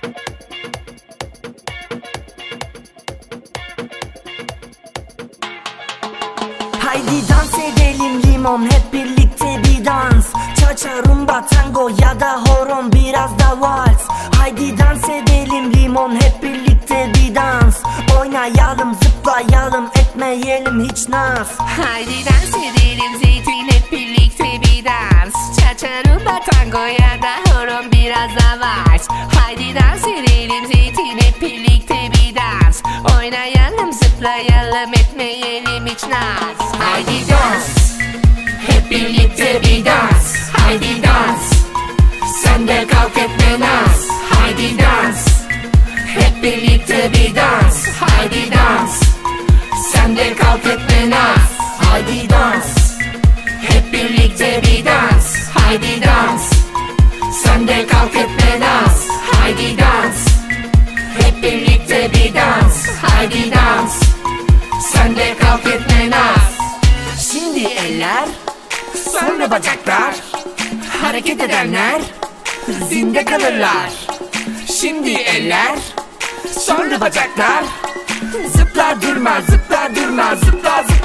Haydi dans edelim limon, hep birlikte bir dans. Cha-cha, rumba, tango ya da horon, biraz da vals. Haydi dans edelim limon, hep birlikte bir dans. Oynayalım, zıplayalım, etmeyelim hiç naz. Haydi dans edelim zeytin, hep birlikte bir dans. Cha-cha, rumba, tango ya da horon, biraz da vals. Haydi dans edelim zeytin, hep birlikte bir dans. Oynayalım, zıplayalım, etmeyelim hiç naz. Haydi dans, hep birlikte bir dans. Haydi dans, sen de kalk etme naz. Haydi dans, hep birlikte bir dans. Haydi dans, sen de kalk etme naz. Haydi dans, hep birlikte bir dans. Haydi dans, sen de kalk etme naz. Haydi dans, hep birlikte bir dans. Haydi dans, sen de kalk etme naz. Şimdi eller, sonra bacaklar, hareket edenler zinde kalırlar. Şimdi eller, sonra bacaklar, zıplar durma, zıplar durma, zıplar zıplar.